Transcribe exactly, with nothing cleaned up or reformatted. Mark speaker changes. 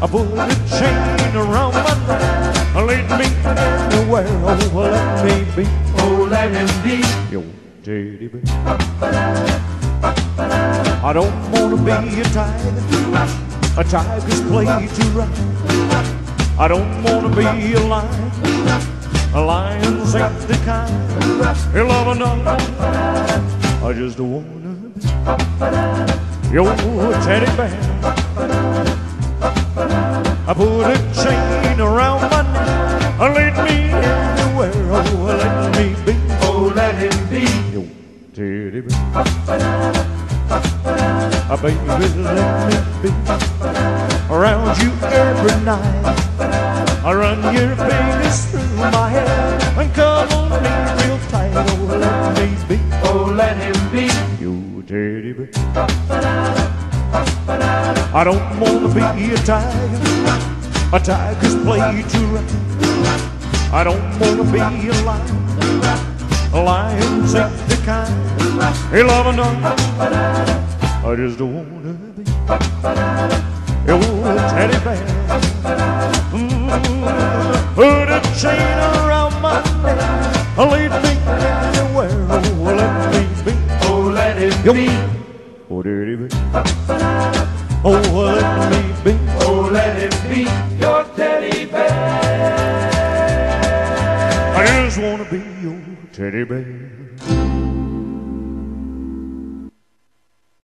Speaker 1: put a chain around my neck. Lead me anywhere, oh, let me be.
Speaker 2: Oh, let him be
Speaker 1: your teddy bear. I don't wanna be a tiger, a tiger's play too rough. I don't wanna be a lion, a lion's ain't the kind you love enough. I just wanna be your teddy bear. I put a chain around my neck, lead me anywhere, oh, let me be.
Speaker 2: Oh, let him be
Speaker 1: your teddy bear. Ah, baby, let me be around you every night. I run your fingers through my hair and cuddle me real tight. Oh, let me be.
Speaker 2: Oh, let him be
Speaker 1: your teddy bear. I don't wanna be a tiger, a tiger's play too rough. I don't wanna be a lion, a lion's ain't the kind you love enough. I just don't wanna be your teddy bear. Mm-hmm. Put a chain around my neck, lead me anywhere, oh, let me be.
Speaker 2: Oh, let him
Speaker 1: your
Speaker 2: be
Speaker 1: oh, teddy bear. Oh, let me be.
Speaker 2: Oh, let him be your teddy bear.
Speaker 1: I just wanna be your teddy bear.